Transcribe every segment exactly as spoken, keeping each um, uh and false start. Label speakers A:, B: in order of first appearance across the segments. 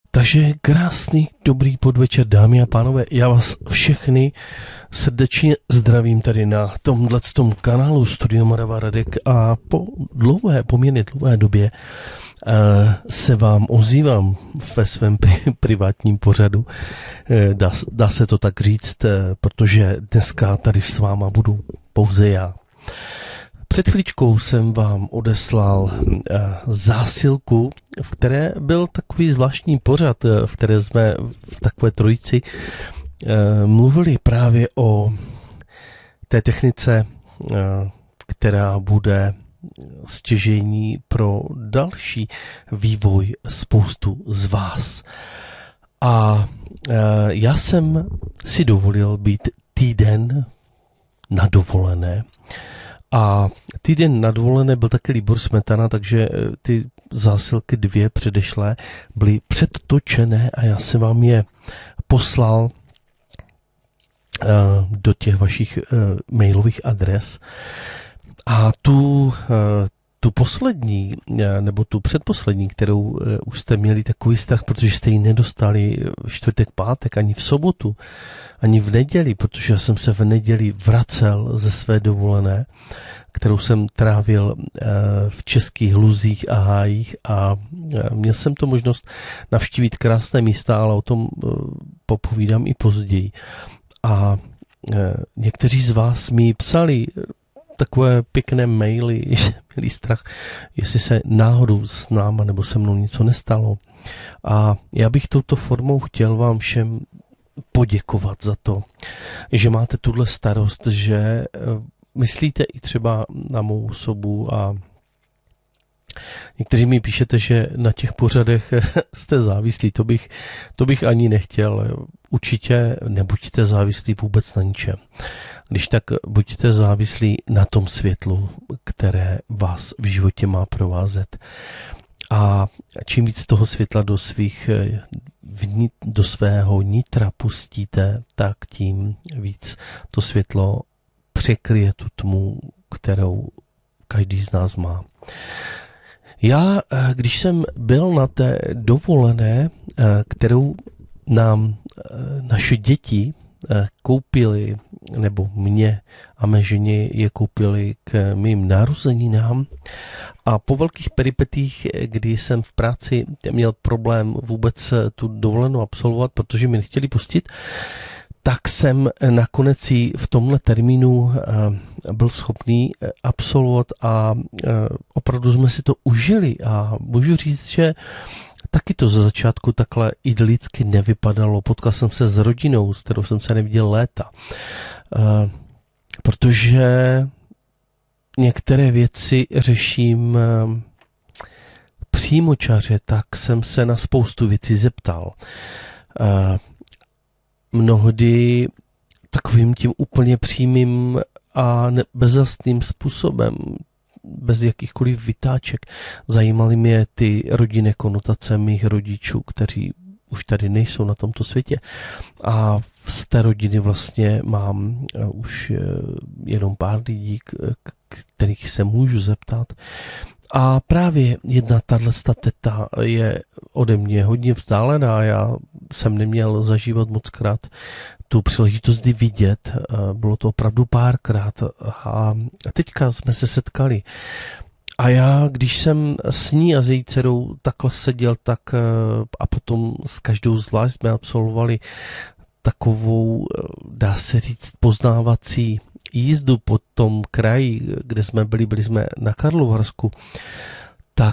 A: Takže krásný, dobrý podvečer, dámy a pánové. Já vás všechny srdečně zdravím tady na tomhletom kanálu Studio Morava Radek a po dlouhé, poměrně dlouhé době uh, se vám ozývám ve svém pri, privátním pořadu. Uh, dá, dá se to tak říct, uh, protože dneska tady s váma budu pouze já. Před chvíličkou jsem vám odeslal uh, zásilku, v které byl takový zvláštní pořad, v které jsme v takové trojici uh, mluvili právě o té technice, uh, která bude stěžejní pro další vývoj spoustu z vás. A uh, já jsem si dovolil být týden na dovolené. A týden na dovolené byl taky Libor Smetana, takže ty zásilky dvě předešlé byly předtočené a já jsem vám je poslal uh, do těch vašich uh, mailových adres. A tu, uh, tu poslední, uh, nebo tu předposlední, kterou uh, už jste měli takový strach, protože jste ji nedostali v čtvrtek, pátek, ani v sobotu, ani v neděli, protože já jsem se v neděli vracel ze své dovolené, kterou jsem trávil v českých luzích a hájích a měl jsem to možnost navštívit krásné místa, ale o tom popovídám i později. A někteří z vás mi psali takové pěkné maily, že měli strach, jestli se náhodou s náma nebo se mnou něco nestalo. A já bych touto formou chtěl vám všem poděkovat za to, že máte tuhle starost, že myslíte i třeba na mou osobu a někteří mi píšete, že na těch pořadech jste závislí, to bych, to bych ani nechtěl. Určitě nebuďte závislí vůbec na ničem. Když tak buďte závislí na tom světlu, které vás v životě má provázet. A čím víc toho světla do svých do svého nitra pustíte, tak tím víc to světlo překryje tu tmu, kterou každý z nás má. Já, když jsem byl na té dovolené, kterou nám naše děti koupili, nebo mě a mé ženě je koupili k mým narozeninám, a po velkých peripetích, kdy jsem v práci měl problém vůbec tu dovolenou absolvovat, protože mi nechtěli pustit, tak jsem nakonec ji v tomhle termínu byl schopný absolvovat a opravdu jsme si to užili a můžu říct, že taky to za začátku takhle idylicky nevypadalo. Potkal jsem se s rodinou, s kterou jsem se neviděl léta. Protože některé věci řeším přímočaře, tak jsem se na spoustu věcí zeptal. Mnohdy takovým tím úplně přímým a bezzastným způsobem, bez jakýchkoliv vytáček. Zajímaly mě ty rodinné konotace mých rodičů, kteří už tady nejsou na tomto světě. A z té rodiny vlastně mám už jenom pár lidí, kterých se můžu zeptat. A právě jedna tato teta je ode mě hodně vzdálená. Já jsem neměl zažívat moc krát tu příležitost vidět. Bylo to opravdu párkrát. A teďka jsme se setkali. A já, když jsem s ní a s její dcerou takhle seděl, tak a potom s každou zvlášť jsme absolvovali takovou, dá se říct, poznávací jízdu po tom kraji, kde jsme byli, byli jsme na Karlovarsku, tak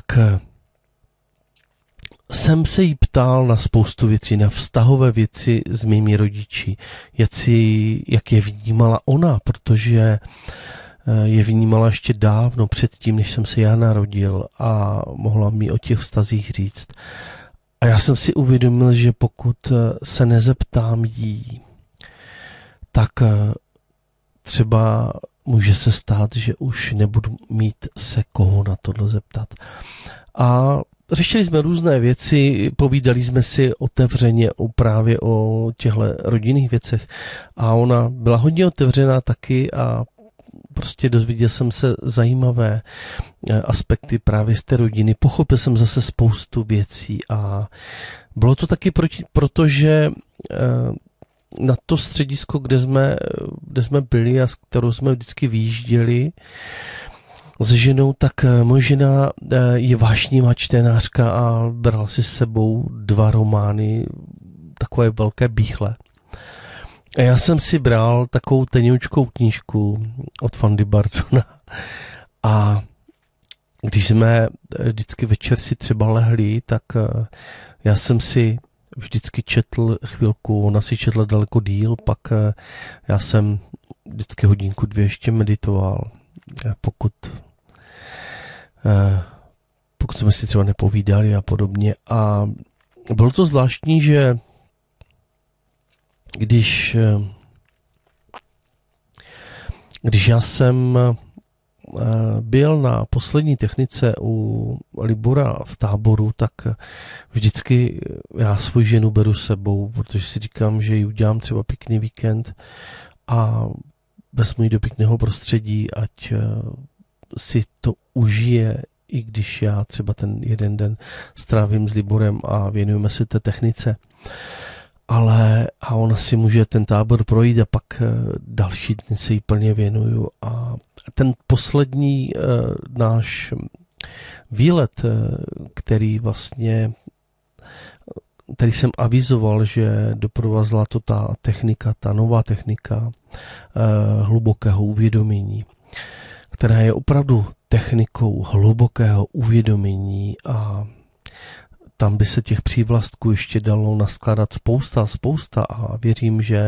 A: jsem se jí ptal na spoustu věcí, na vztahové věci s mými rodiči, jak je vnímala ona, protože je vnímala ještě dávno předtím, než jsem se já narodil a mohla mi o těch vztazích říct. A já jsem si uvědomil, že pokud se nezeptám jí, tak třeba může se stát, že už nebudu mít se koho na tohle zeptat. A řešili jsme různé věci, povídali jsme si otevřeně o právě o těchto rodinných věcech a ona byla hodně otevřená taky a prostě dozvěděl jsem se zajímavé aspekty právě z té rodiny, pochopil jsem zase spoustu věcí a bylo to taky proti, protože na to středisko, kde jsme, kde jsme byli a s kterou jsme vždycky vyjížděli se ženou, tak moje žena je vášnivá čtenářka a brala si s sebou dva romány, takové velké bíchle. A já jsem si bral takovou tenoučkou knížku od Fandy Bardona a když jsme vždycky večer si třeba lehli, tak já jsem si vždycky četl chvilku, ona si četla daleko díl, pak já jsem vždycky hodinku, dvě ještě meditoval, pokud, pokud jsme si třeba nepovídali a podobně. A bylo to zvláštní, že když, když já jsem byl na poslední technice u Libora v Táboru, tak vždycky já svoji ženu beru s sebou, protože si říkám, že ji udělám třeba pěkný víkend a vezmu ji do pěkného prostředí, ať si to užije, i když já třeba ten jeden den strávím s Liborem a věnujeme se té technice. Ale a ona si může ten tábor projít a pak další dny se jí plně věnuju. A ten poslední e, náš výlet, který vlastně, který jsem avizoval, že doprovázela to ta technika, ta nová technika e, hlubokého uvědomění, která je opravdu technikou hlubokého uvědomění a tam by se těch přívlastků ještě dalo naskládat spousta, spousta a věřím, že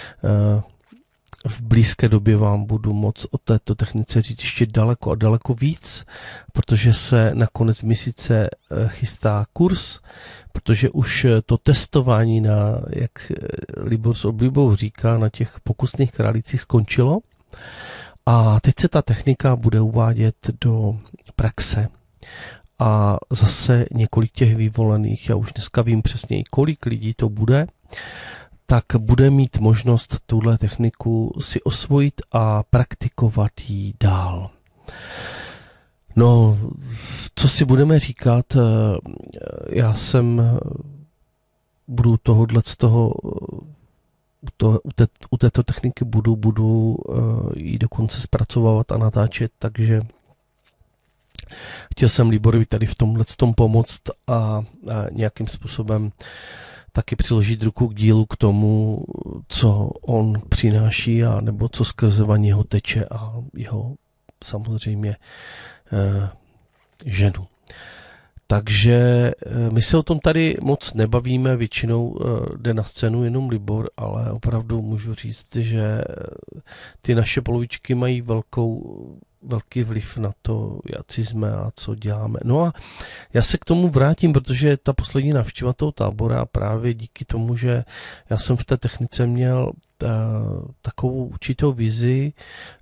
A: v blízké době vám budu moct o této technice říct ještě daleko a daleko víc, protože se na konec měsíce chystá kurz, protože už to testování na, jak Libor s oblibou říká, na těch pokusných králících skončilo a teď se ta technika bude uvádět do praxe. A zase několik těch vyvolených, já už dneska vím přesně, kolik lidí to bude, tak bude mít možnost tuhle techniku si osvojit a praktikovat ji dál. No, co si budeme říkat, já jsem budu tohodle z toho, to, u, té, u této techniky budu, budu ji dokonce zpracovávat a natáčet, takže chtěl jsem Liborovi tady v tomhle tom pomoct a, a nějakým způsobem taky přiložit ruku k dílu k tomu, co on přináší a nebo co skrze jeho teče a jeho samozřejmě eh, ženu. Takže my se o tom tady moc nebavíme, většinou jde na scénu jenom Libor, ale opravdu můžu říct, že ty naše polovičky mají velkou, velký vliv na to, jací jsme a co děláme. No a já se k tomu vrátím, protože ta poslední návštěva toho tábora právě díky tomu, že já jsem v té technice měl takovou určitou vizi,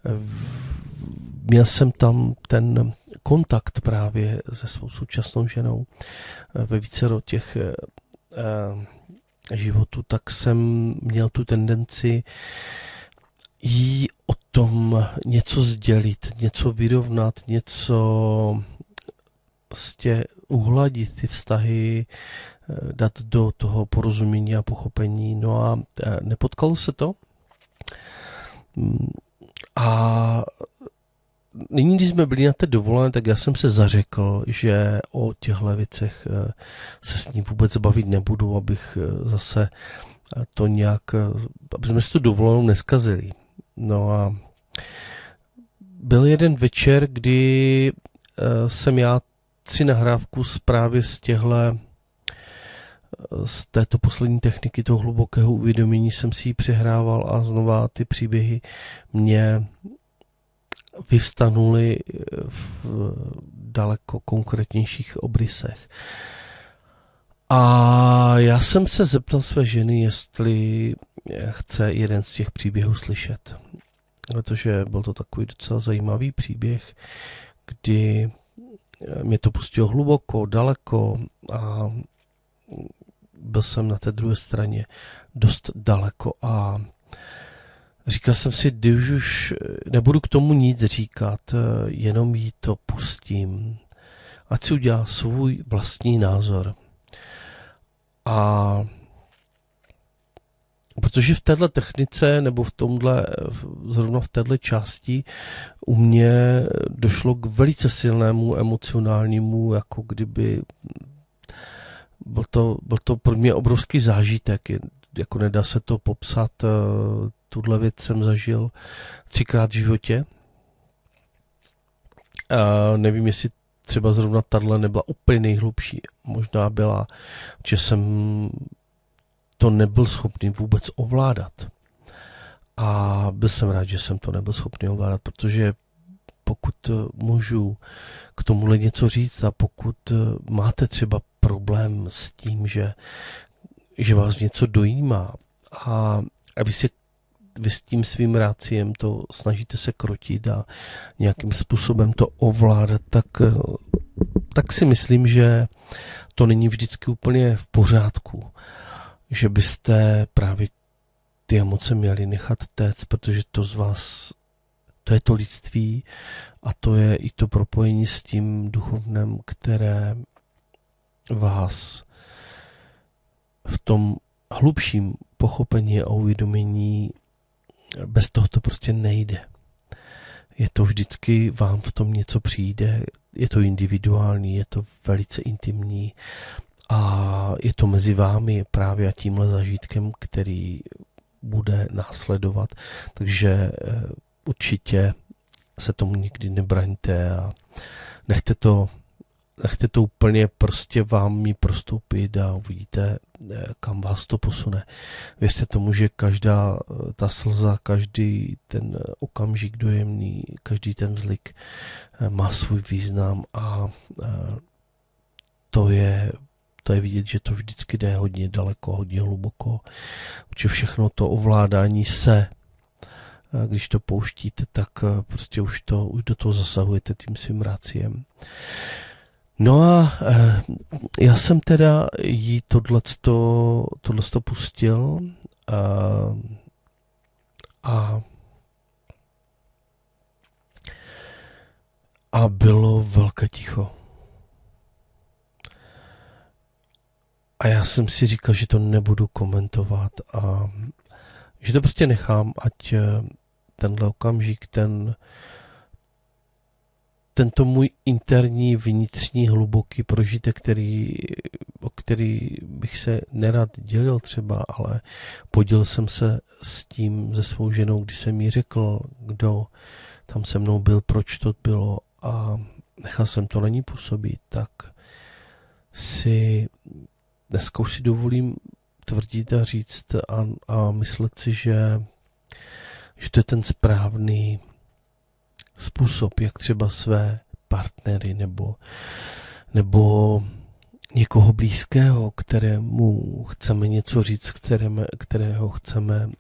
A: měl jsem tam ten kontakt právě se svou současnou ženou ve vícero těch životů, tak jsem měl tu tendenci jí o tom něco sdělit, něco vyrovnat, něco prostě uhladit ty vztahy, dát do toho porozumění a pochopení. No a nepotkalo se to. A nyní, když jsme byli na té dovolené, tak já jsem se zařekl, že o těchto věcech se s ní vůbec bavit nebudu, abych zase to nějak, aby jsme si tu dovolenou neskazili. No a byl jeden večer, kdy jsem já si nahrávku právě z těchto, z této poslední techniky toho hlubokého uvědomění jsem si ji přehrával a znova ty příběhy mě vyvstanuly v daleko konkrétnějších obrysech. A já jsem se zeptal své ženy, jestli chce jeden z těch příběhů slyšet. Protože byl to takový docela zajímavý příběh, kdy mě to pustilo hluboko, daleko a byl jsem na té druhé straně dost daleko a říkal jsem si, když už nebudu k tomu nic říkat, jenom jí to pustím, ať si udělá svůj vlastní názor. A protože v této technice, nebo v tomhle, zrovna v této části, u mě došlo k velice silnému emocionálnímu, jako kdyby byl to, byl to pro mě obrovský zážitek, jako nedá se to popsat. Tuhle věc jsem zažil třikrát v životě. A nevím, jestli třeba zrovna tahle nebyla úplně nejhlubší. Možná byla, že jsem to nebyl schopný vůbec ovládat. A byl jsem rád, že jsem to nebyl schopný ovládat, protože pokud můžu k tomuhle něco říct a pokud máte třeba problém s tím, že, že vás něco dojímá a, a vy, si, vy s tím svým ráciem to snažíte se krotit a nějakým způsobem to ovládat, tak, tak si myslím, že to není vždycky úplně v pořádku. Že byste právě ty emoce měli nechat téct, protože to z vás, to je to lidství a to je i to propojení s tím duchovnem, které vás v tom hlubším pochopení a uvědomění, bez toho to prostě nejde. Je to vždycky, vám v tom něco přijde, je to individuální, je to velice intimní a je to mezi vámi právě a tímhle zažitkem, který bude následovat. Takže určitě se tomu nikdy nebraňte a nechte to, nechte to úplně prostě vám mi prostoupit a uvidíte, kam vás to posune. Věřte tomu, že každá ta slza, každý ten okamžik dojemný, každý ten vzlik má svůj význam a to je To je vidět, že to vždycky jde hodně daleko, hodně hluboko. Protože všechno to ovládání se, když to pouštíte, tak prostě už, to, už do toho zasahujete tím svým ráciem. No a já jsem teda jí tohleto, tohleto pustil a, a, a bylo velké ticho. A já jsem si říkal, že to nebudu komentovat a že to prostě nechám, ať tenhle okamžik, ten, tento můj interní, vnitřní, hluboký prožitek, který, o který bych se nerad dělil třeba, ale podělil jsem se s tím, se svou ženou, když jsem jí řekl, kdo tam se mnou byl, proč to bylo a nechal jsem to na ní působit, tak si dneska už si dovolím tvrdit a říct a, a myslet si, že, že to je ten správný způsob, jak třeba své partnery nebo, nebo někoho blízkého, kterému chceme něco říct, kterému, kterého chceme,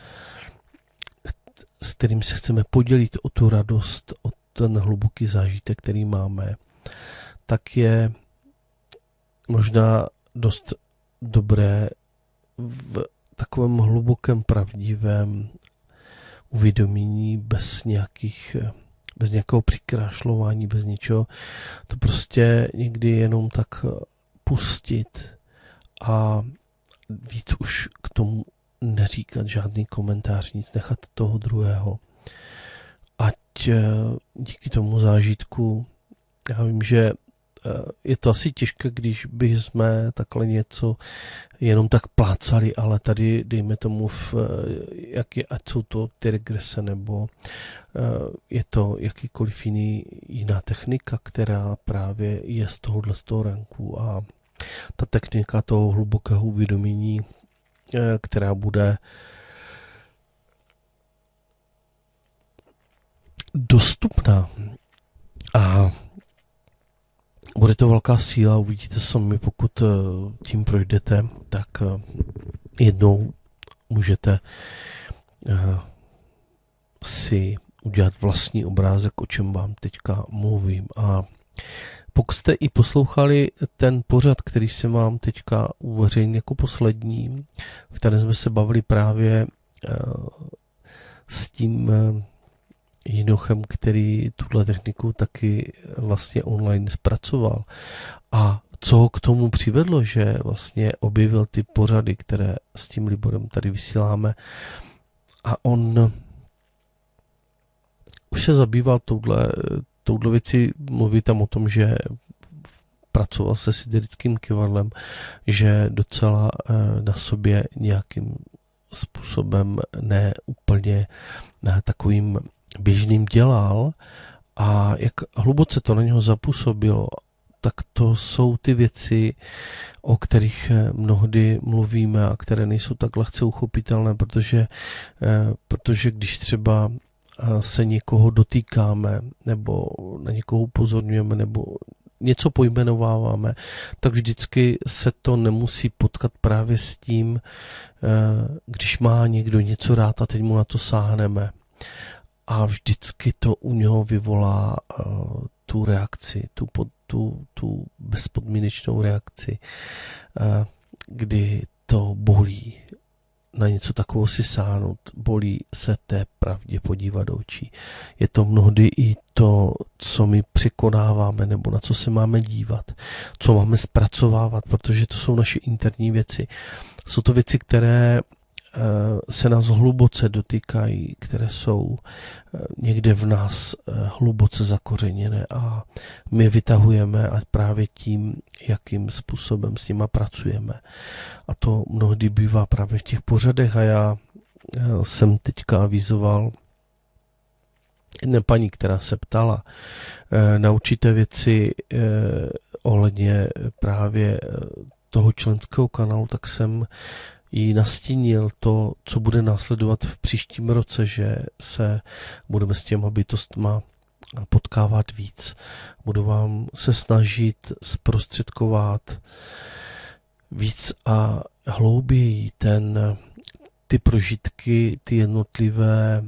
A: s kterým se chceme podělit o tu radost, o ten hluboký zážitek, který máme, tak je možná dost dobré v takovém hlubokém, pravdivém uvědomění, bez nějakých, bez nějakého přikrášlování, bez ničeho, to prostě někdy jenom tak pustit a víc už k tomu neříkat žádný komentář, nic nechat toho druhého. Ať díky tomu zážitku, já vím, že je to asi těžké, když by jsme takhle něco jenom tak plácali, ale tady dejme tomu, v, jak je, ať jsou to ty regrese, nebo je to jakýkoliv jiný, jiná technika, která právě je z tohohle z toho ranku a ta technika toho hlubokého uvědomění, která bude dostupná a bude to velká síla, uvidíte sami, pokud tím projdete, tak jednou můžete si udělat vlastní obrázek, o čem vám teďka mluvím. A pokud jste i poslouchali ten pořad, který jsem vám teďka uveřejnil jako poslední, v kterém jsme se bavili právě s tím Jinochem, který tuhle techniku taky vlastně online zpracoval. A co ho k tomu přivedlo, že vlastně objevil ty pořady, které s tím Liborem tady vysíláme, a on už se zabýval touhle, touhle věci, mluví tam o tom, že pracoval se siderickým kyvadlem, že docela na sobě nějakým způsobem ne úplně ne, takovým běžným dělal, a jak hluboce to na něho zapůsobilo, tak to jsou ty věci, o kterých mnohdy mluvíme a které nejsou tak lehce uchopitelné, protože, protože když třeba se někoho dotýkáme nebo na někoho upozorňujeme nebo něco pojmenováváme, tak vždycky se to nemusí potkat právě s tím, když má někdo něco rád a teď mu na to sáhneme. A vždycky to u něho vyvolá uh, tu reakci, tu, pod, tu, tu bezpodmínečnou reakci, uh, kdy to bolí. Na něco takového si sáhnout, bolí se té pravdě podívat do očí. Je to mnohdy i to, co my překonáváme, nebo na co se máme dívat, co máme zpracovávat, protože to jsou naše interní věci. Jsou to věci, které se nás hluboce dotýkají, které jsou někde v nás hluboce zakořeněné a my vytahujeme a právě tím, jakým způsobem s nima pracujeme. A to mnohdy bývá právě v těch pořadech a já jsem teďka avizoval jedné paní, která se ptala na určité věci ohledně právě toho členského kanálu, tak jsem jí nastínil to, co bude následovat v příštím roce, že se budeme s těma bytostma potkávat víc. Budu vám se snažit zprostředkovat víc a hlouběji ten, ty prožitky, ty jednotlivé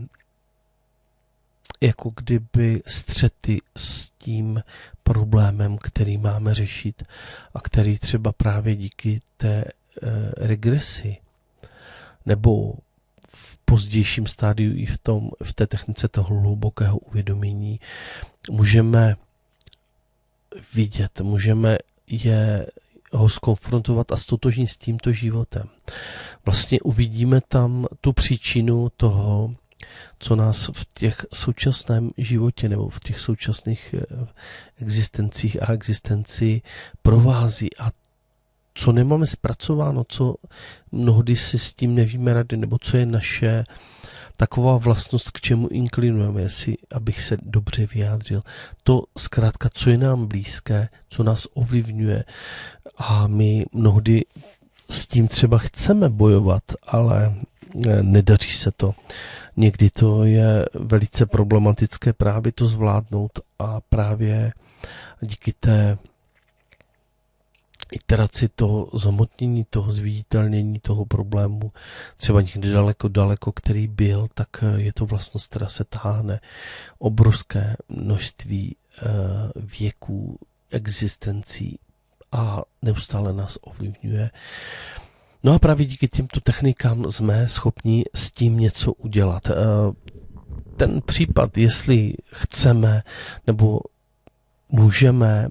A: jako kdyby střety s tím problémem, který máme řešit a který třeba právě díky té regresi nebo v pozdějším stádiu i v, tom, v té technice toho hlubokého uvědomění můžeme vidět, můžeme je ho skonfrontovat a stotožnit s tímto životem. Vlastně uvidíme tam tu příčinu toho, co nás v těch současném životě nebo v těch současných existencích a existenci provází a co nemáme zpracováno, co mnohdy si s tím nevíme rady, nebo co je naše taková vlastnost, k čemu inklinujeme, jestli, abych se dobře vyjádřil. To zkrátka, co je nám blízké, co nás ovlivňuje a my mnohdy s tím třeba chceme bojovat, ale nedaří se to. Někdy to je velice problematické právě to zvládnout a právě díky té iteraci toho zamotnění, toho zviditelnění toho problému, třeba někdy daleko, daleko, který byl, tak je to vlastnost, která se táhne obrovské množství věků, existencí a neustále nás ovlivňuje. No a právě díky těmto technikám jsme schopni s tím něco udělat. Ten případ, jestli chceme nebo můžeme,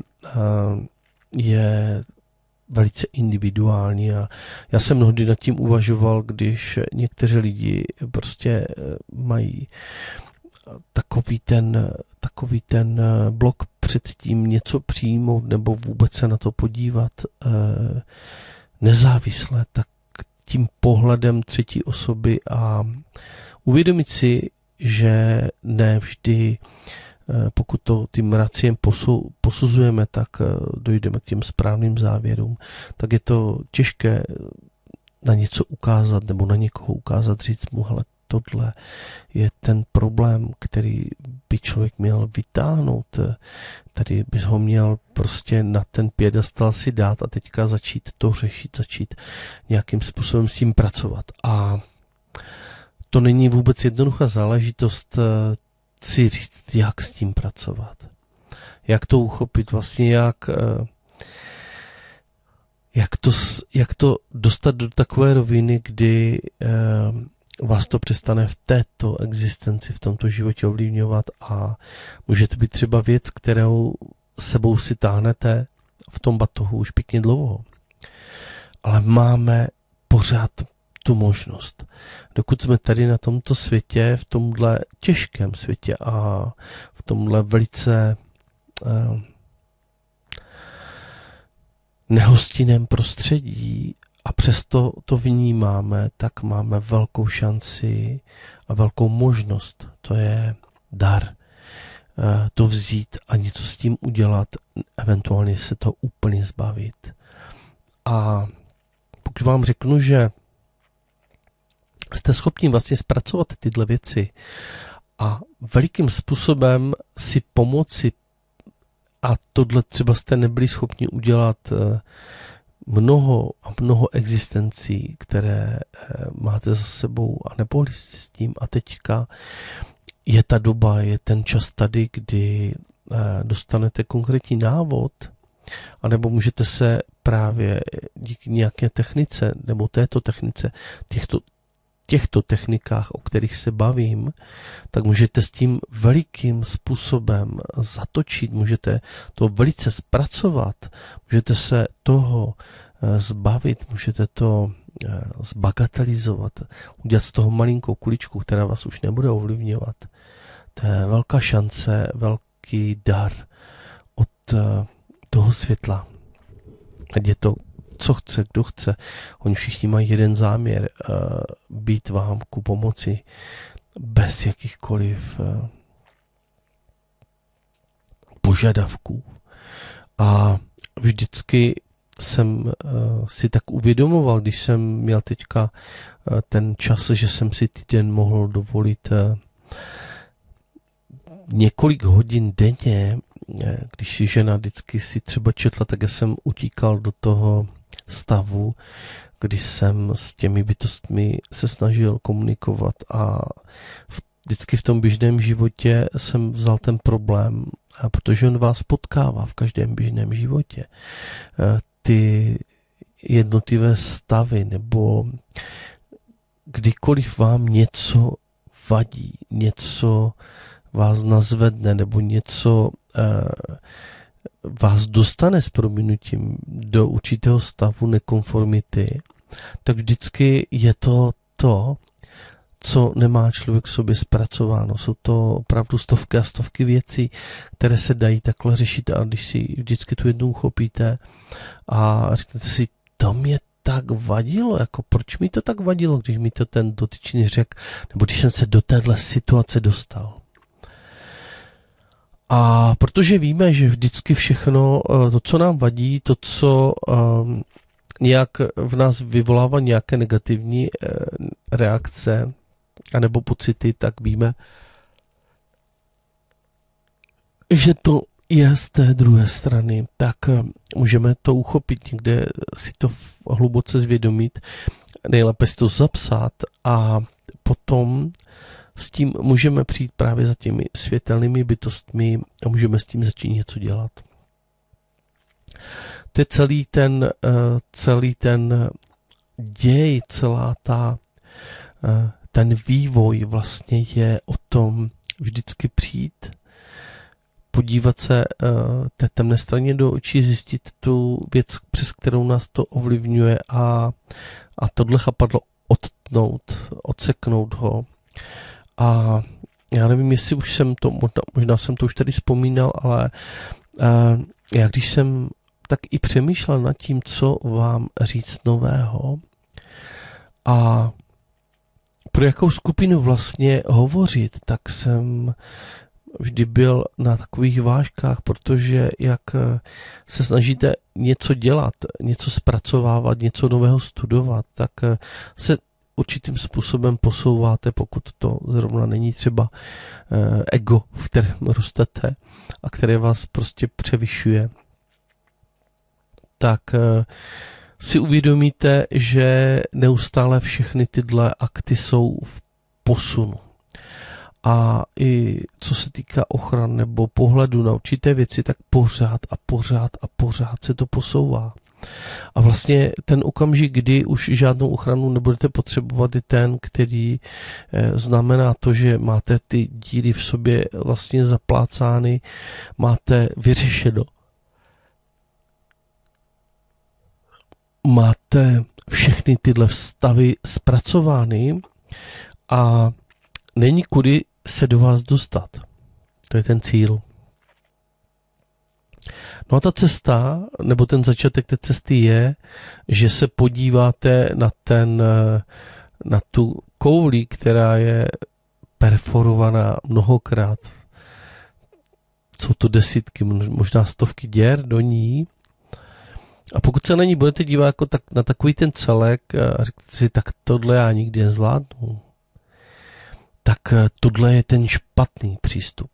A: je velice individuální a já jsem mnohdy nad tím uvažoval, když někteří lidi prostě mají takový ten, takový ten blok před tím něco přijmout nebo vůbec se na to podívat nezávisle, tak tím pohledem třetí osoby a uvědomit si, že ne vždy, pokud to tím raciem posuzujeme, tak dojdeme k těm správným závěrům, tak je to těžké na něco ukázat nebo na někoho ukázat, říct mu, hele, tohle je ten problém, který by člověk měl vytáhnout. Tady bys ho měl prostě na ten piedestal si dát a teďka začít to řešit, začít nějakým způsobem s tím pracovat. A to není vůbec jednoduchá záležitost si říct, jak s tím pracovat. Jak to uchopit, vlastně jak, jak, to, jak to dostat do takové roviny, kdy vás to přestane v této existenci, v tomto životě ovlivňovat a může to být třeba věc, kterou sebou si táhnete v tom batohu už pěkně dlouho. Ale máme pořád tu možnost. Dokud jsme tady na tomto světě, v tomhle těžkém světě a v tomhle velice eh, nehostinném prostředí a přesto to vnímáme, tak máme velkou šanci a velkou možnost. To je dar. To vzít a něco s tím udělat, eventuálně se to úplně zbavit. A pokud vám řeknu, že jste schopni vlastně zpracovat tyhle věci a velikým způsobem si pomoci, a tohle třeba jste nebyli schopni udělat mnoho a mnoho existencí, které máte za sebou a nepohli jste s tím a teďka je ta doba, je ten čas tady, kdy dostanete konkrétní návod, anebo můžete se právě díky nějaké technice, nebo této technice, těchto, těchto technikách, o kterých se bavím, tak můžete s tím velikým způsobem zatočit, můžete to velice zpracovat, můžete se toho zbavit, můžete to zbagatelizovat, udělat z toho malinkou kuličku, která vás už nebude ovlivňovat. To je velká šance, velký dar od toho světla. Ať je to, co chce, kdo chce. Oni všichni mají jeden záměr, být vám ku pomoci bez jakýchkoliv požadavků. A vždycky jsem uh, si tak uvědomoval, když jsem měl teďka uh, ten čas, že jsem si týden mohl dovolit uh, několik hodin denně, uh, když si žena vždycky si třeba četla, tak já jsem utíkal do toho stavu, kdy jsem s těmi bytostmi se snažil komunikovat a v, vždycky v tom běžném životě jsem vzal ten problém, uh, protože on vás potkává v každém běžném životě. Uh, ty jednotlivé stavy, nebo kdykoliv vám něco vadí, něco vás nazvedne, nebo něco eh, vás dostane s prominutím do určitého stavu nekonformity, tak vždycky je to to, co nemá člověk v sobě zpracováno. Jsou to opravdu stovky a stovky věcí, které se dají takhle řešit, a když si vždycky tu jednou uchopíte a řeknete si, to mě tak vadilo, jako proč mi to tak vadilo, když mi to ten dotyčný řekl, nebo když jsem se do téhle situace dostal. A protože víme, že vždycky všechno, to, co nám vadí, to, co um, nějak v nás vyvolává nějaké negativní uh, reakce, anebo pocity, tak víme, že to je z té druhé strany, tak můžeme to uchopit, někde si to hluboce zvědomit, nejlépe si to zapsat a potom s tím můžeme přijít právě za těmi světelnými bytostmi a můžeme s tím začít něco dělat. To je celý ten, celý ten děj, celá ta ten vývoj vlastně je o tom vždycky přijít, podívat se uh, té temné straně do očí, zjistit tu věc, přes kterou nás to ovlivňuje a, a tohle chapadlo odtnout, odseknout ho. A já nevím, jestli už jsem to, možná, možná jsem to už tady vzpomínal, ale uh, já když jsem tak i přemýšlel nad tím, co vám říct nového a pro jakou skupinu vlastně hovořit, tak jsem vždy byl na takových vážkách, protože jak se snažíte něco dělat, něco zpracovávat, něco nového studovat, tak se určitým způsobem posouváte, pokud to zrovna není třeba ego, v kterém rostete a které vás prostě převyšuje, tak si uvědomíte, že neustále všechny tyhle akty jsou v posunu. A i co se týká ochran nebo pohledu na určité věci, tak pořád a pořád a pořád se to posouvá. A vlastně ten okamžik, kdy už žádnou ochranu nebudete potřebovat, je ten, který znamená to, že máte ty díry v sobě vlastně zaplácány, máte vyřešeno. Máte všechny tyhle vztavy zpracovány a není kudy se do vás dostat. To je ten cíl. No a ta cesta, nebo ten začátek té cesty je, že se podíváte na ten, na tu kouli, která je perforovaná mnohokrát. Jsou to desítky, možná stovky děr do ní. A pokud se na ní budete dívat jako tak, na takový ten celek a řeknete si, tak tohle já nikdy nezvládnu, tak tohle je ten špatný přístup.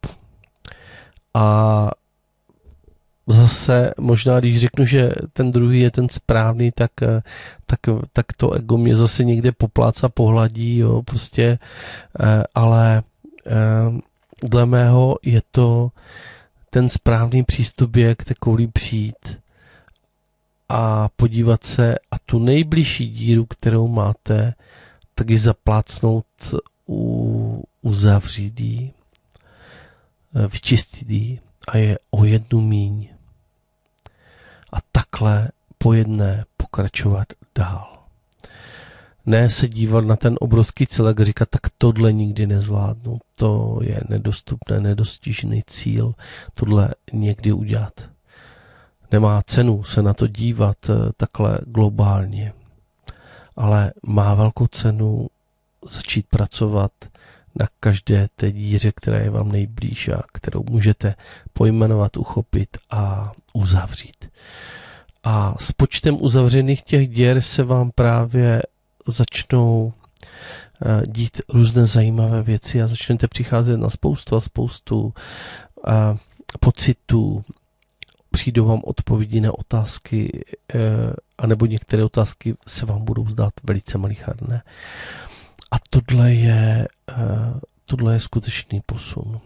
A: A zase možná, když řeknu, že ten druhý je ten správný, tak, tak, tak to ego mě zase někde popláca, pohladí, jo, prostě, ale dle mého je to ten správný přístup je k té kouli přijít a podívat se a tu nejbližší díru, kterou máte, tak ji zaplácnout, u, uzavřít ji, vyčistit ji a je o jednu míň. A takhle po jedné pokračovat dál. Ne se dívat na ten obrovský celek a říkat, tak tohle nikdy nezvládnu. To je nedostupné, nedostižný cíl tohle někdy udělat. Nemá cenu se na to dívat takhle globálně, ale má velkou cenu začít pracovat na každé té díře, která je vám nejblíž a kterou můžete pojmenovat, uchopit a uzavřít. A s počtem uzavřených těch děr se vám právě začnou dít různé zajímavé věci a začnete přicházet na spoustu a spoustu pocitů, přijdou vám odpovědi na otázky, anebo některé otázky se vám budou zdát velice malicherné. A tohle je, tohle je skutečný posun.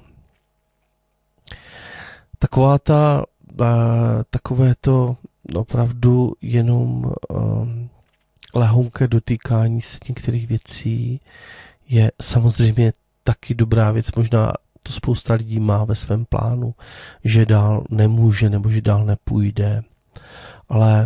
A: Taková ta, takové to opravdu jenom lehonké dotýkání se některých věcí je samozřejmě taky dobrá věc. Možná to spousta lidí má ve svém plánu, že dál nemůže nebo že dál nepůjde. Ale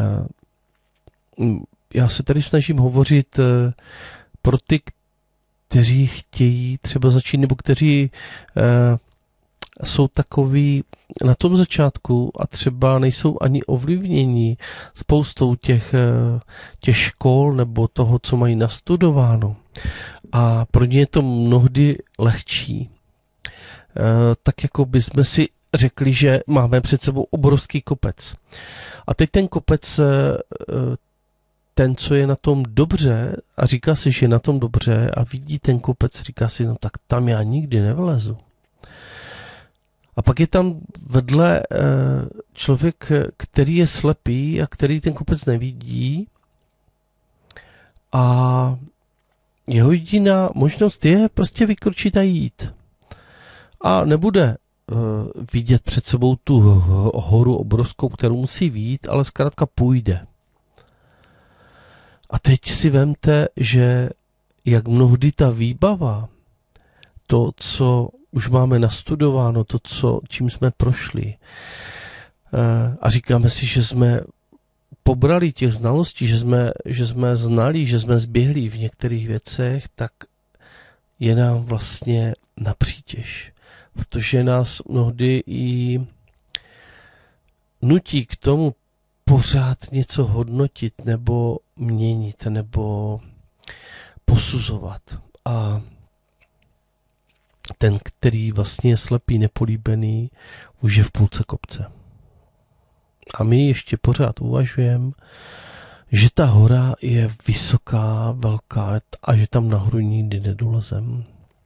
A: já se tady snažím hovořit pro ty, kteří chtějí třeba začít, nebo kteří eh, jsou takový na tom začátku a třeba nejsou ani ovlivněni spoustou těch, eh, těch škol nebo toho, co mají nastudováno. A pro ně je to mnohdy lehčí. Eh, tak jako bychom si řekli, že máme před sebou obrovský kopec. A teď ten kopec eh, ten, co je na tom dobře a říká si, že je na tom dobře a vidí ten kopec, říká si, no tak tam já nikdy nevlezu. A pak je tam vedle člověk, který je slepý a který ten kopec nevidí a jeho jediná možnost je prostě vykročit a jít. A nebude vidět před sebou tu horu obrovskou, kterou musí vidět, ale zkrátka půjde. A teď si vemte, že jak mnohdy ta výbava, to, co už máme nastudováno, to, co, čím jsme prošli, a říkáme si, že jsme pobrali těch znalostí, že jsme, že jsme znali, že jsme zběhli v některých věcech, tak je nám vlastně na přítěž. Protože nás mnohdy i nutí k tomu pořád něco hodnotit nebo měnit nebo posuzovat. A ten, který vlastně je slepý, nepolíbený, už je v půlce kopce. A my ještě pořád uvažujeme, že ta hora je vysoká, velká a že tam nahoru nikdy nedolezem.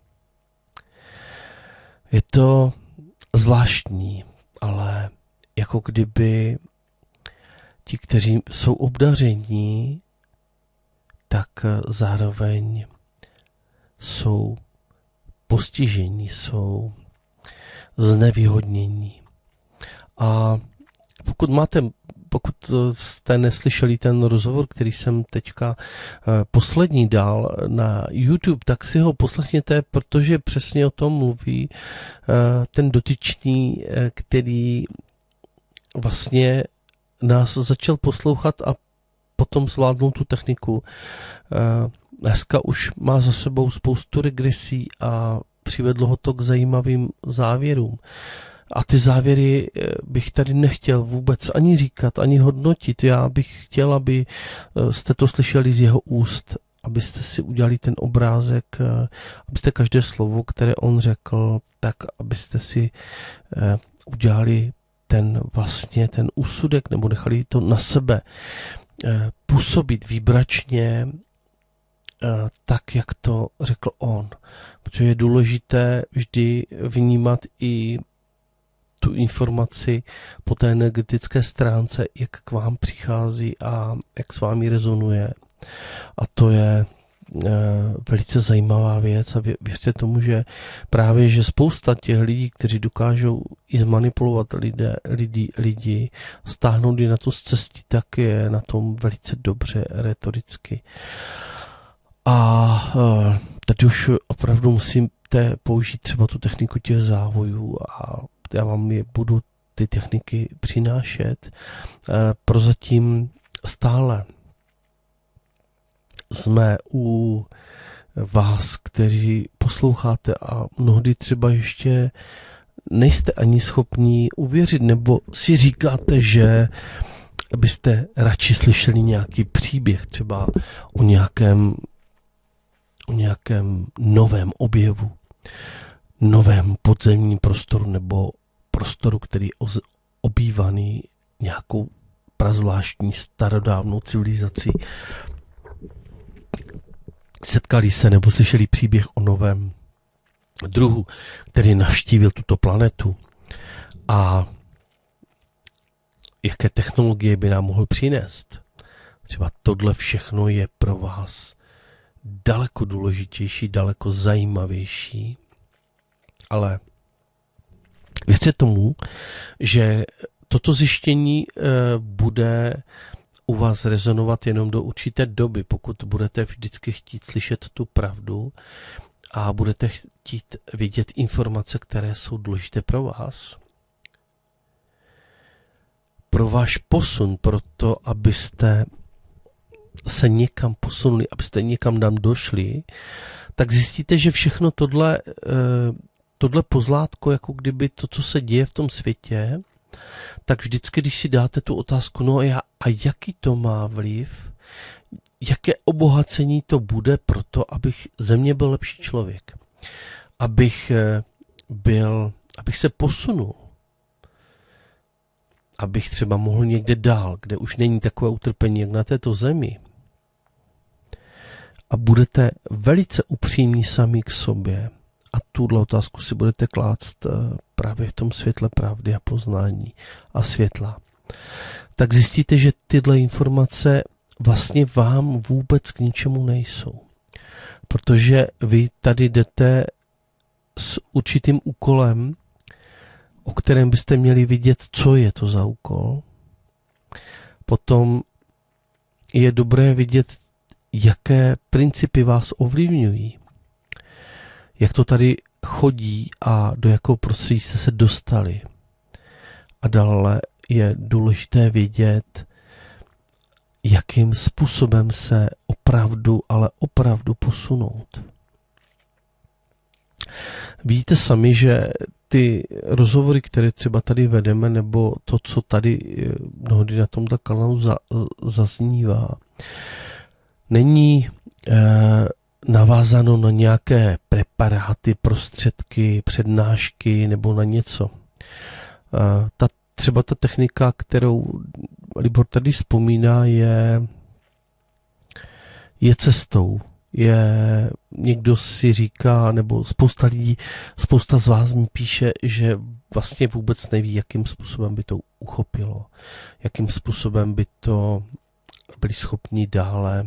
A: Je to zvláštní, ale jako kdyby ti, kteří jsou obdaření, tak zároveň jsou postižení, jsou znevýhodnění. A pokud máte, pokud jste neslyšeli ten rozhovor, který jsem teďka poslední dal na YouTube, tak si ho poslechněte, protože přesně o tom mluví ten dotyčný, který vlastně nás začal poslouchat a potom zvládnul tu techniku. Dneska už má za sebou spoustu regresí a přivedlo ho to k zajímavým závěrům. A ty závěry bych tady nechtěl vůbec ani říkat, ani hodnotit. Já bych chtěl, aby jste to slyšeli z jeho úst, abyste si udělali ten obrázek, abyste každé slovo, které on řekl, tak abyste si udělali ten vlastně ten úsudek nebo nechali to na sebe působit vibračně tak, jak to řekl on. Protože je důležité vždy vnímat i tu informaci po té energetické stránce, jak k vám přichází a jak s vámi rezonuje. A to je e, velice zajímavá věc a vě, věřte tomu, že právě, že spousta těch lidí, kteří dokážou i zmanipulovat lidé, lidi, lidi, stáhnout je na to z cesty, tak je na tom velice dobře retoricky. A e, tady už opravdu musíte použít třeba tu techniku těch závojů a já vám je budu ty techniky přinášet. E, prozatím stále jsme u vás, kteří posloucháte a mnohdy třeba ještě nejste ani schopní uvěřit, nebo si říkáte, že byste radši slyšeli nějaký příběh, třeba o nějakém, o nějakém novém objevu, novém podzemním prostoru nebo prostoru, který je obývaný nějakou prazvláštní starodávnou civilizací. Setkali se nebo slyšeli příběh o novém druhu, který navštívil tuto planetu a jaké technologie by nám mohl přinést. Třeba tohle všechno je pro vás daleko důležitější, daleko zajímavější, ale věřte tomu, že toto zjištění e, bude u vás rezonovat jenom do určité doby, pokud budete vždycky chtít slyšet tu pravdu a budete chtít vidět informace, které jsou důležité pro vás. Pro váš posun, pro to, abyste se někam posunuli, abyste někam tam došli, tak zjistíte, že všechno tohle, tohle pozlátko, jako kdyby to, co se děje v tom světě, tak vždycky, když si dáte tu otázku, no a, a jaký to má vliv, jaké obohacení to bude pro to, abych ze mě byl lepší člověk, abych byl, abych se posunul, abych třeba mohl někde dál, kde už není takové utrpení, jak na této zemi. A budete velice upřímní sami k sobě a tuhle otázku si budete klást právě v tom světle pravdy a poznání a světla. Tak zjistíte, že tyhle informace vlastně vám vůbec k ničemu nejsou. Protože vy tady jdete s určitým úkolem, o kterém byste měli vidět, co je to za úkol. Potom je dobré vidět, jaké principy vás ovlivňují. Jak to tady chodí a do jakého prostředí jste se dostali. A dále je důležité vědět, jakým způsobem se opravdu, ale opravdu posunout. Vidíte sami, že ty rozhovory, které třeba tady vedeme, nebo to, co tady mnohdy na tomto kanálu za, zaznívá, není eh, navázáno na nějaké preparáty, prostředky, přednášky nebo na něco. Eh, ta, třeba ta technika, kterou Libor tady vzpomíná, je, je cestou. Je, někdo si říká, nebo spousta lidí, spousta z vás mi píše, že vlastně vůbec neví, jakým způsobem by to uchopilo, jakým způsobem by to byli schopni dále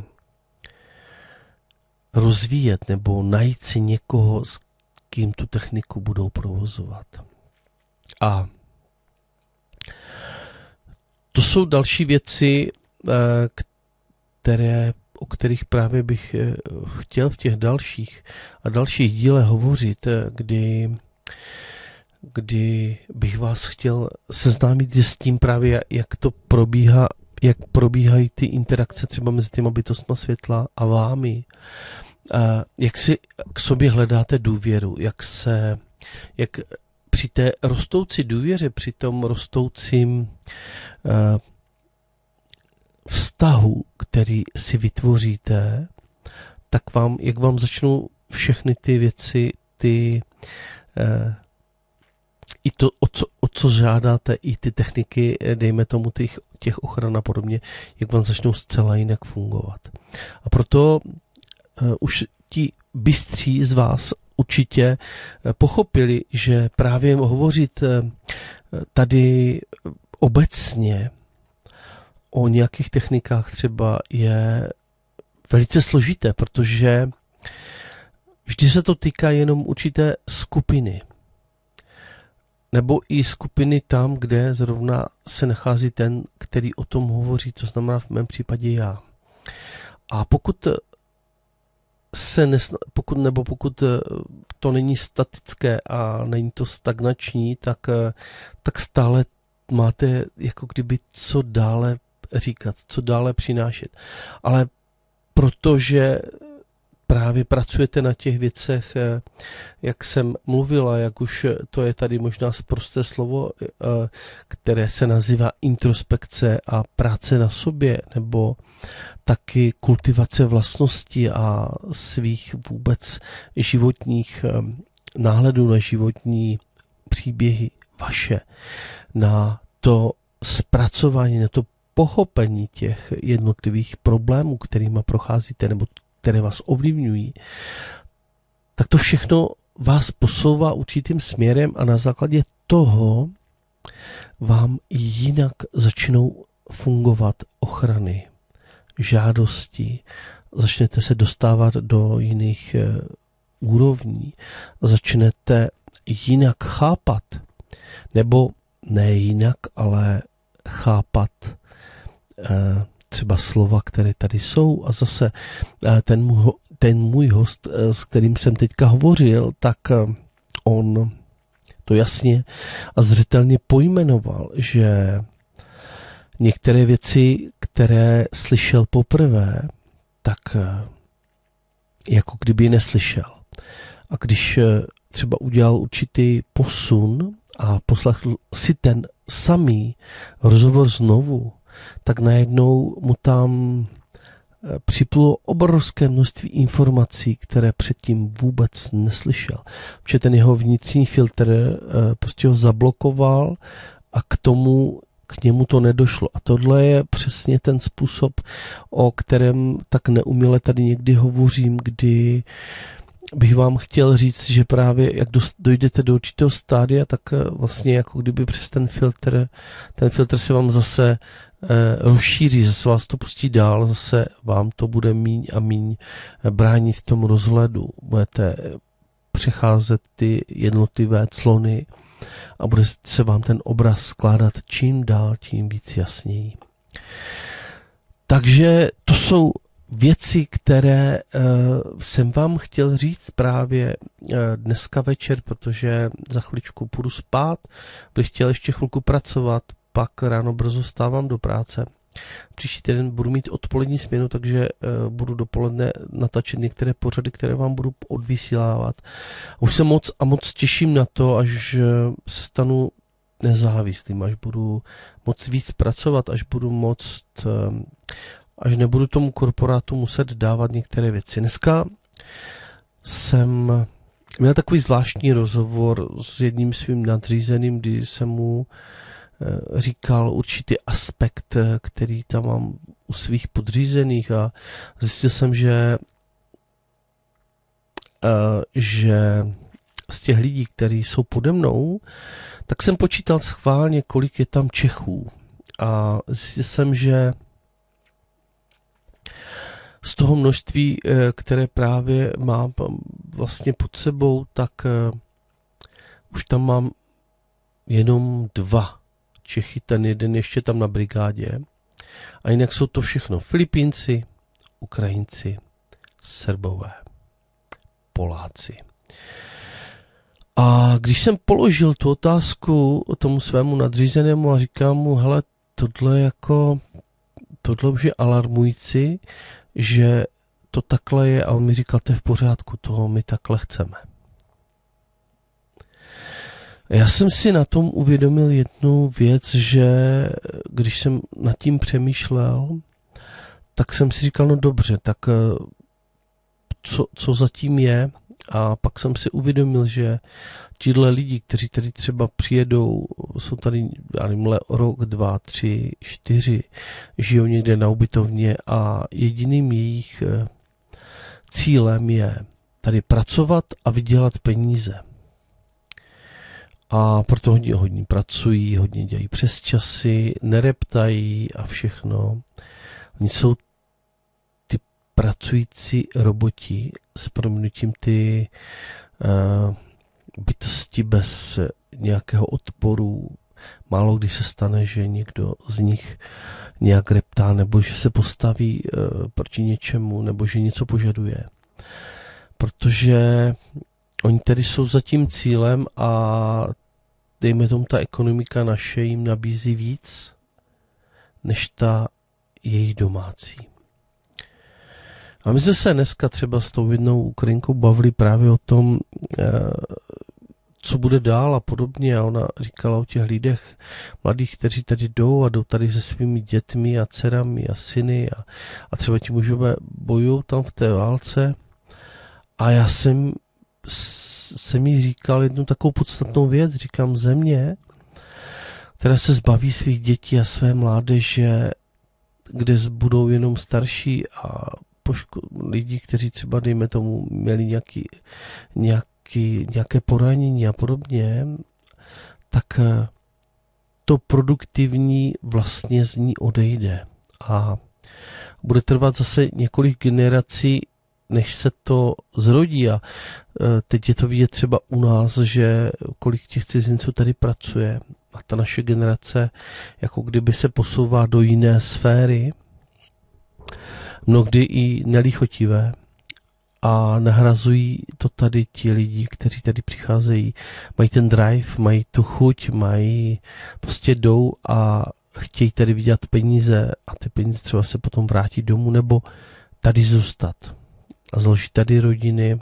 A: rozvíjet nebo najít si někoho, s kým tu techniku budou provozovat. A To jsou další věci, které, o kterých právě bych chtěl v těch dalších a dalších dílech hovořit, kdy, kdy bych vás chtěl seznámit s tím právě, jak to probíhá, jak probíhají ty interakce třeba mezi těma bytostma světla a vámi. A jak si k sobě hledáte důvěru, jak se, jak při té rostoucí důvěře, při tom rostoucím uh, vztahu, který si vytvoříte, tak vám, jak vám začnou všechny ty věci, ty uh, i to, o co, o co žádáte, i ty techniky, dejme tomu těch, těch ochran a podobně, jak vám začnou zcela jinak fungovat. A proto uh, už ti bystří z vás určitě pochopili, že právě hovořit tady obecně o nějakých technikách třeba je velice složité, protože vždy se to týká jenom určité skupiny. Nebo i skupiny tam, kde zrovna se nachází ten, který o tom hovoří, to znamená v mém případě já. A pokud se nesna, pokud, nebo pokud to není statické a není to stagnační, tak, tak stále máte jako kdyby co dále říkat, co dále přinášet. Ale protože právě pracujete na těch věcech, jak jsem mluvila, jak už to je tady možná sprosté slovo, které se nazývá introspekce a práce na sobě, nebo taky kultivace vlastností a svých vůbec životních náhledů na životní příběhy vaše, na to zpracování, na to pochopení těch jednotlivých problémů, kterými procházíte, nebo které vás ovlivňují, tak to všechno vás posouvá určitým směrem a na základě toho vám jinak začnou fungovat ochrany, žádosti, začnete se dostávat do jiných e, úrovní, začnete jinak chápat, nebo ne jinak, ale chápat e, třeba slova, které tady jsou a zase e, ten, můj, ten můj host, e, s kterým jsem teďka hovořil, tak e, on to jasně a zřetelně pojmenoval, že některé věci, které slyšel poprvé, tak jako kdyby neslyšel. A když třeba udělal určitý posun a poslechl si ten samý rozhovor znovu, tak najednou mu tam připlulo obrovské množství informací, které předtím vůbec neslyšel. Protože ten jeho vnitřní filtr prostě ho zablokoval a k tomu k němu to nedošlo. A tohle je přesně ten způsob, o kterém tak neuměle tady někdy hovořím, kdy bych vám chtěl říct, že právě jak dojdete do určitého stádia, tak vlastně jako kdyby přes ten filtr, ten filtr se vám zase eh, rozšíří, zase vás to pustí dál, zase vám to bude míň a míň bránit v tom rozhledu. Budete přecházet ty jednotlivé clony a bude se vám ten obraz skládat čím dál, tím víc jasněji. Takže to jsou věci, které uh, jsem vám chtěl říct právě uh, dneska večer, protože za chviličku půjdu spát, bych chtěl ještě chvilku pracovat, pak ráno brzo stávám do práce. Příští týden budu mít odpolední směnu, takže uh, budu dopoledne natáčet některé pořady, které vám budu odvysílávat. Už se moc a moc těším na to, až uh, se stanu nezávislým, až budu moc víc pracovat, až budu moc, uh, až nebudu tomu korporátu muset dávat některé věci. Dneska jsem měl takový zvláštní rozhovor s jedním svým nadřízeným, kdy jsem mu říkal určitý aspekt, který tam mám u svých podřízených a zjistil jsem, že, že z těch lidí, kteří jsou pode mnou, tak jsem počítal schválně, kolik je tam Čechů. A zjistil jsem, že z toho množství, které právě mám vlastně pod sebou, tak už tam mám jenom dva. Čechy, ten jeden ještě tam na brigádě. A jinak jsou to všechno Filipínci, Ukrajinci, Srbové, Poláci. A když jsem položil tu otázku tomu svému nadřízenému a říkám mu, hele, tohle jako, tohle už je alarmující, že to takhle je, a on mi říkal, to je v pořádku, toho my takhle chceme. Já jsem si na tom uvědomil jednu věc, že když jsem nad tím přemýšlel, tak jsem si říkal, no dobře, tak co, co zatím je? A pak jsem si uvědomil, že tihle lidi, kteří tady třeba přijedou, jsou tady, já nevím, rok, dva, tři, čtyři, žijou někde na ubytovně a jediným jejich cílem je tady pracovat a vydělat peníze. A proto hodně, hodně pracují, hodně dělají přesčasy, nereptají a všechno. Oni jsou ty pracující roboti s prominutím ty uh, bytosti bez nějakého odporu. Málo kdy se stane, že někdo z nich nějak reptá, nebo že se postaví uh, proti něčemu, nebo že něco požaduje. Protože oni tedy jsou za tím cílem a dejme tomu, ta ekonomika naše jim nabízí víc, než ta jejich domácí. A my jsme se dneska třeba s tou jednou Ukrajinkou bavili právě o tom, co bude dál a podobně. A ona říkala o těch lidech mladých, kteří tady jdou a jdou tady se svými dětmi a dcerami a syny a, a třeba ti mužové bojují tam v té válce. A já jsem jsem jí říkal jednu takovou podstatnou věc. Říkám, země, která se zbaví svých dětí a své mládeže, kde budou jenom starší a poško- lidi, kteří třeba, dejme tomu, měli nějaký, nějaký, nějaké poranění a podobně, tak to produktivní vlastně z ní odejde. A bude trvat zase několik generací, než se to zrodí. A teď je to vidět třeba u nás, že kolik těch cizinců tady pracuje a ta naše generace jako kdyby se posouvá do jiné sféry, mnohdy i nelichotivé, a nahrazují to tady ti lidi, kteří tady přicházejí, mají ten drive, mají tu chuť, mají, prostě jdou a chtějí tady vydělat peníze a ty peníze třeba se potom vrátit domů nebo tady zůstat a zložit tady rodiny.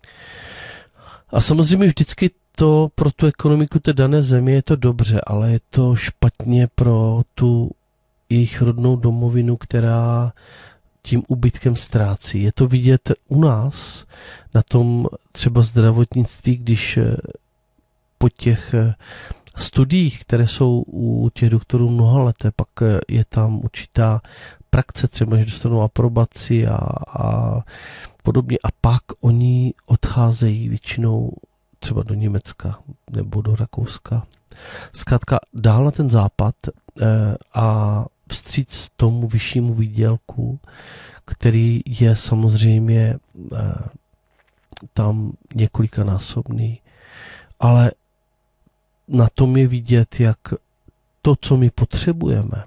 A: A samozřejmě vždycky to pro tu ekonomiku té dané země je to dobře, ale je to špatně pro tu jejich rodnou domovinu, která tím úbytkem ztrácí. Je to vidět u nás na tom třeba zdravotnictví, když po těch studiích, které jsou u těch doktorů mnohaleté, pak je tam určitá praxe, třeba že dostanou aprobaci a, a podobně, a pak oni odcházejí většinou třeba do Německa nebo do Rakouska. Zkrátka dál na ten západ eh, a vstříc tomu vyššímu výdělku, který je samozřejmě eh, tam několikanásobný. Ale na tom je vidět, jak to, co my potřebujeme,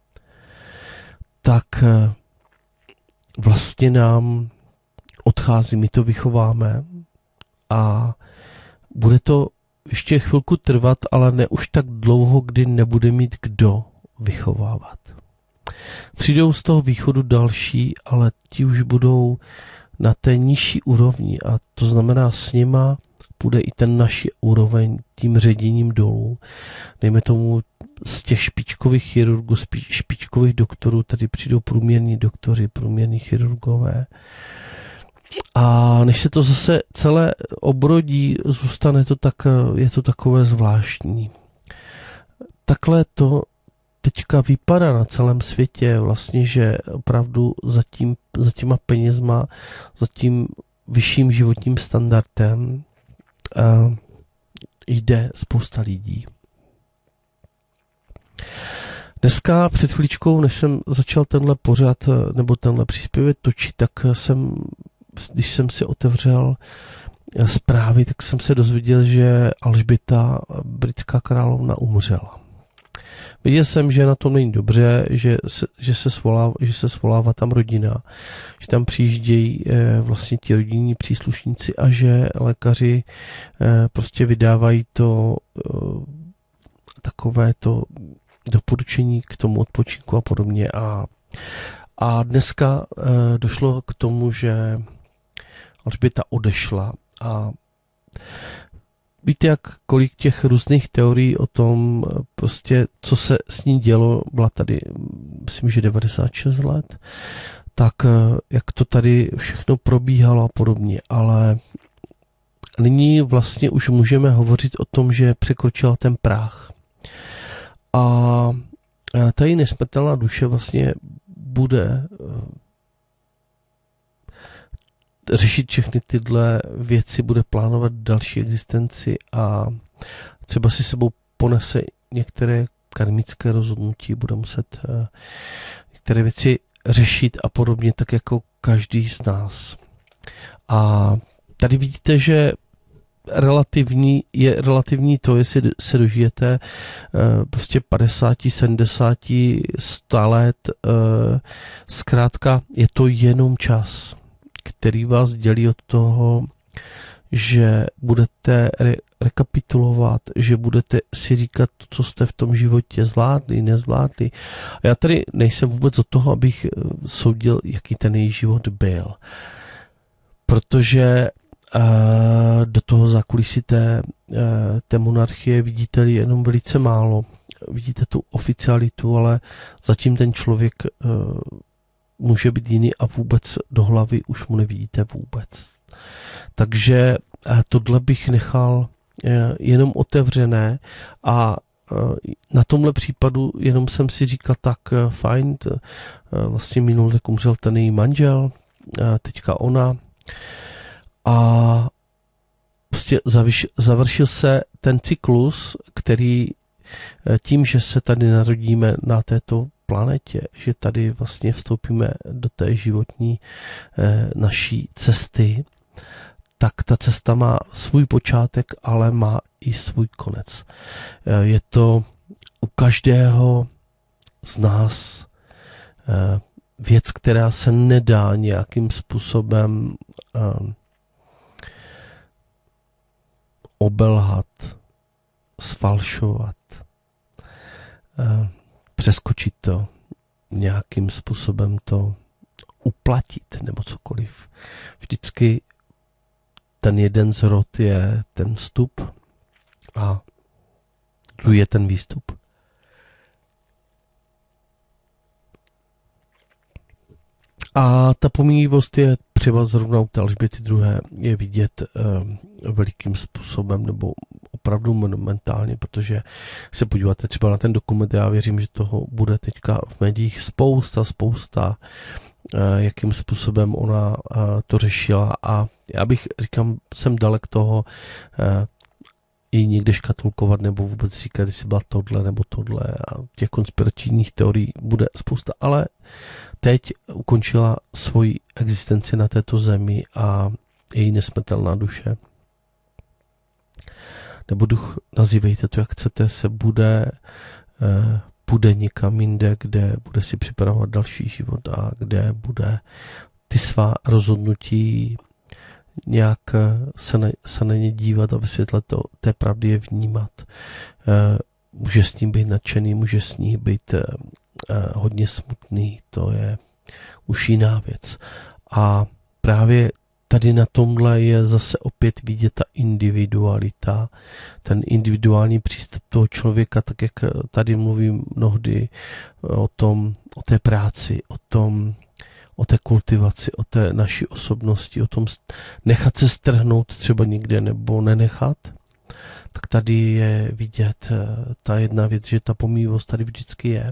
A: tak eh, vlastně nám odchází, my to vychováme a bude to ještě chvilku trvat, ale ne už tak dlouho, kdy nebude mít kdo vychovávat. Přijdou z toho východu další, ale ti už budou na té nižší úrovni a to znamená, s nima půjde i ten naši úroveň tím ředěním dolů. Dejme tomu, z těch špičkových chirurgů, špičkových doktorů, tady přijdou průměrní doktoři, průměrní chirurgové. A než se to zase celé obrodí, zůstane to tak, je to takové zvláštní. Takhle to teďka vypadá na celém světě vlastně, že opravdu za, tím, za těma penězma, za tím vyšším životním standardem uh, jde spousta lidí. Dneska před chvíličkou, než jsem začal tenhle pořad nebo tenhle příspěvek točit, tak jsem, když jsem si otevřel zprávy, tak jsem se dozvěděl, že Alžběta, britská královna, umřela. Viděl jsem, že na tom není dobře, že se, že se, svolává, že se svolává tam rodina, že tam přijíždějí eh, vlastně ti rodinní příslušníci a že lékaři eh, prostě vydávají to eh, takové to doporučení k tomu odpočinku a podobně. A, a dneska eh, došlo k tomu, že Alžběta odešla a víte, jak kolik těch různých teorií o tom, prostě, co se s ní dělo, byla tady, myslím, že devadesát šest let, tak jak to tady všechno probíhalo a podobně, ale nyní vlastně už můžeme hovořit o tom, že překročila ten práh. A ta její nesmrtelná duše vlastně bude řešit všechny tyhle věci, bude plánovat další existenci a třeba si sebou ponese některé karmické rozhodnutí, bude muset některé věci řešit a podobně, tak jako každý z nás. A tady vidíte, že relativní, je relativní to, jestli se dožijete prostě padesát, sedmdesát, sto let, zkrátka je to jenom čas, který vás dělí od toho, že budete re- rekapitulovat, že budete si říkat to, co jste v tom životě zvládli, nezvládli. A já tady nejsem vůbec od toho, abych soudil, jaký ten její život byl. Protože uh, do toho zákulisí té, uh, té monarchie vidíte jenom velice málo. Vidíte tu oficialitu, ale zatím ten člověk uh, může být jiný a vůbec do hlavy už mu nevidíte vůbec. Takže tohle bych nechal jenom otevřené a na tomhle případu jenom jsem si říkal, tak fajn, vlastně minul tak umřel ten její manžel, teďka ona a prostě završil se ten cyklus, který tím, že se tady narodíme na této planetě, že tady vlastně vstoupíme do té životní eh, naší cesty, tak ta cesta má svůj počátek, ale má i svůj konec. Eh, je to u každého z nás eh, věc, která se nedá nějakým způsobem eh, obelhat, sfalšovat, eh, přeskočit to, nějakým způsobem to uplatit nebo cokoliv. Vždycky ten jeden zrod je ten vstup a druhý je ten výstup. A ta pomíjivost je třeba zrovna u té Alžběty druhé je vidět eh, velikým způsobem nebo opravdu monumentálně, protože když se podíváte třeba na ten dokument, já věřím, že toho bude teďka v médiích spousta, spousta, eh, jakým způsobem ona eh, to řešila a já bych, říkám, jsem dalek toho eh, i někde škatulkovat nebo vůbec říkat, jestli byla tohle nebo tohle a těch konspiračních teorií bude spousta, ale teď ukončila svoji existenci na této zemi a její nesmrtelná duše nebo duch, nazývejte to jak chcete, se bude eh, půjde někam jinde, kde bude si připravovat další život a kde bude ty svá rozhodnutí nějak se na, se na ně dívat a ve světle to, té pravdy je vnímat. Eh, může s ním být nadšený, může s ní být eh, hodně smutný, to je už jiná věc. A právě tady na tomhle je zase opět vidět ta individualita, ten individuální přístup toho člověka, tak jak tady mluvím mnohdy o tom, o té práci, o tom, o té kultivaci, o té naší osobnosti, o tom nechat se strhnout třeba někde nebo nenechat, tak tady je vidět ta jedna věc, že ta pomíjivost tady vždycky je.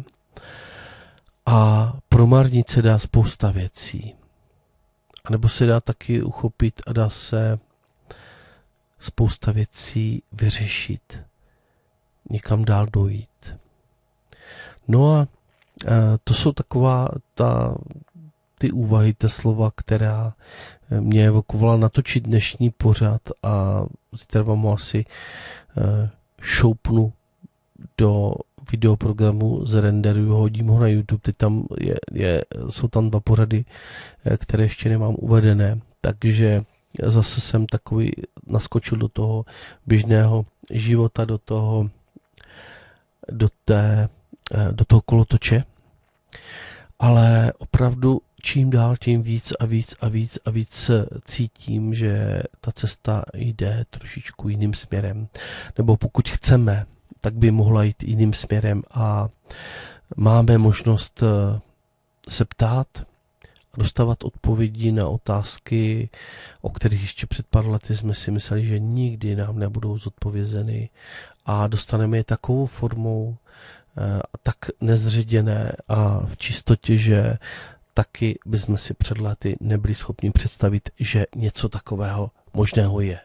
A: A promarnit se dá spousta věcí. A nebo se dá taky uchopit a dá se spousta věcí vyřešit. Někam dál dojít. No a to jsou taková ta, ty úvahy, ta slova, která mě evokovala natočit dnešní pořad a zítra vám ho asi šoupnu do videoprogramu zrenderuju, hodím ho na YouTube, teď tam je, je, jsou tam dva pořady, které ještě nemám uvedené, takže zase jsem takový naskočil do toho běžného života, do toho, do té, do toho kolotoče, ale opravdu čím dál tím víc a víc a víc a víc cítím, že ta cesta jde trošičku jiným směrem. Nebo pokud chceme, tak by mohla jít jiným směrem a máme možnost se ptát a dostávat odpovědi na otázky, o kterých ještě před pár lety jsme si mysleli, že nikdy nám nebudou zodpovězeny a dostaneme je takovou formou tak nezředěné a v čistotě, že taky bychom si před lety nebyli schopni představit, že něco takového možného je.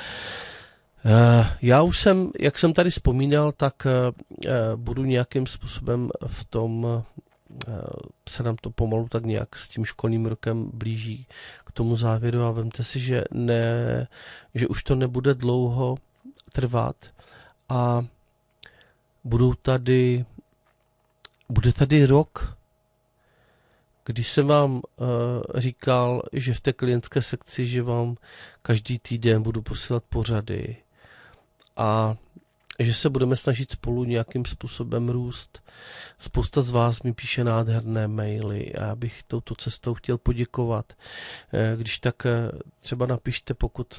A: Já už jsem, jak jsem tady vzpomínal, tak budu nějakým způsobem v tom, se nám to pomalu tak nějak s tím školním rokem blíží k tomu závěru a vemte si, že, ne, že už to nebude dlouho trvat a budou tady, bude tady rok, když jsem vám uh, říkal, že v té klientské sekci, že vám každý týden budu posílat pořady a že se budeme snažit spolu nějakým způsobem růst. Spousta z vás mi píše nádherné maily a já bych touto cestou chtěl poděkovat. Když tak třeba napište, pokud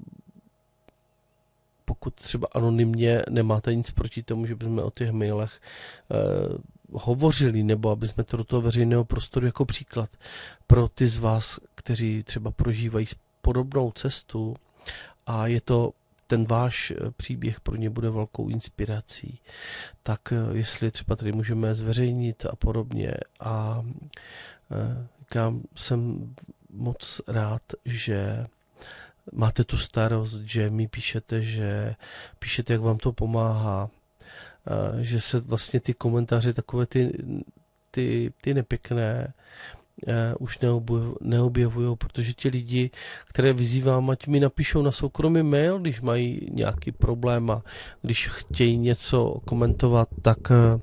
A: pokud třeba anonymně nemáte nic proti tomu, že bychom o těch mailech eh, hovořili, nebo aby jsme to do toho veřejného prostoru jako příklad pro ty z vás, kteří třeba prožívají podobnou cestu a je to ten váš příběh pro ně bude velkou inspirací, tak jestli třeba tady můžeme zveřejnit a podobně. A říkám, jsem moc rád, že máte tu starost, že mi píšete, že píšete, jak vám to pomáhá, že se vlastně ty komentáře takové ty, ty, ty nepěkné už neobjevují, protože ti lidi, které vyzývám, ať mi napíšou na soukromý mail, když mají nějaký problém a když chtějí něco komentovat, tak,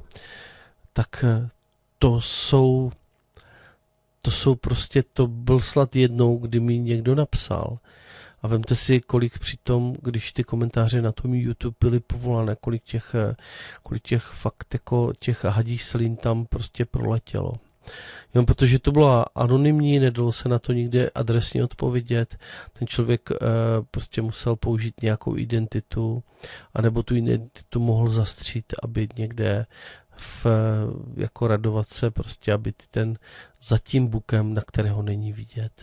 A: tak to jsou to jsou prostě, to byl snad jednou, kdy mi někdo napsal. A vemte si, kolik přitom, když ty komentáře na tom YouTube byly povolané, kolik těch, kolik těch fakt jako těch hadí slin tam prostě proletělo. Jenom protože to bylo anonymní, nedalo se na to nikde adresně odpovědět, ten člověk e, prostě musel použít nějakou identitu, anebo tu identitu mohl zastřít, aby někde v, jako radovat se, prostě aby ten za tím bukem, na kterého není vidět.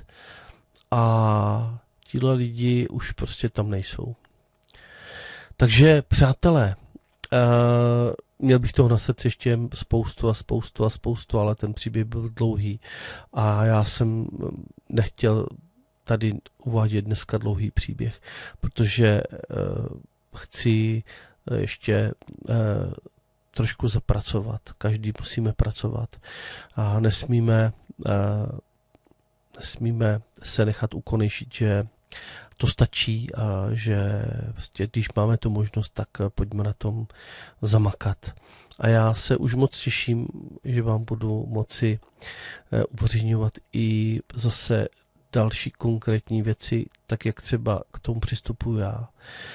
A: A tíhle lidi už prostě tam nejsou. Takže přátelé, uh, měl bych toho na srdci ještě spoustu a spoustu a spoustu, ale ten příběh byl dlouhý a já jsem nechtěl tady uvádět dneska dlouhý příběh, protože uh, chci ještě uh, trošku zapracovat. Každý musíme pracovat a nesmíme, uh, nesmíme se nechat ukonejšit, že to stačí a že vlastně, když máme tu možnost, tak pojďme na tom zamakat. A já se už moc těším, že vám budu moci uveřejňovat i zase další konkrétní věci, tak jak třeba k tomu přistupuji já,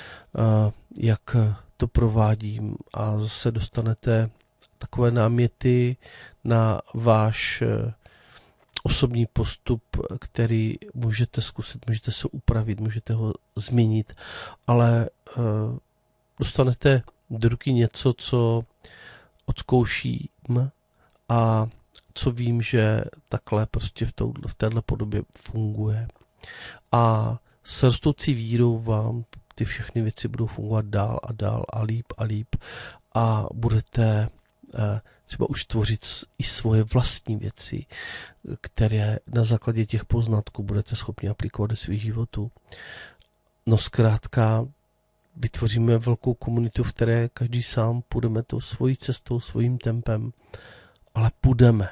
A: jak to provádím a zase dostanete takové náměty na váš osobní postup, který můžete zkusit, můžete se upravit, můžete ho změnit, ale uh, dostanete do ruky něco, co odzkouším a co vím, že takhle prostě v, touhle, v téhle podobě funguje. A s rostoucí vírou vám ty všechny věci budou fungovat dál a dál a líp a líp a budete třeba už tvořit i svoje vlastní věci, které na základě těch poznatků budete schopni aplikovat do svých životů. No zkrátka vytvoříme velkou komunitu, v které každý sám půjdeme tou svojí cestou, svým tempem, ale půjdeme.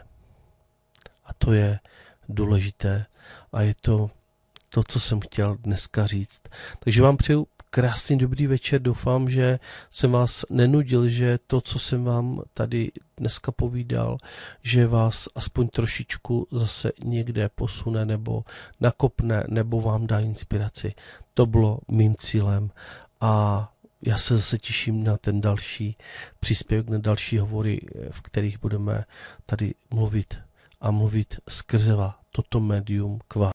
A: A to je důležité a je to to, co jsem chtěl dneska říct. Takže vám přeju krásný dobrý večer, doufám, že jsem vás nenudil, že to, co jsem vám tady dneska povídal, že vás aspoň trošičku zase někde posune nebo nakopne, nebo vám dá inspiraci. To bylo mým cílem a já se zase těším na ten další příspěvek, na další hovory, v kterých budeme tady mluvit a mluvit skrze toto médium k vám.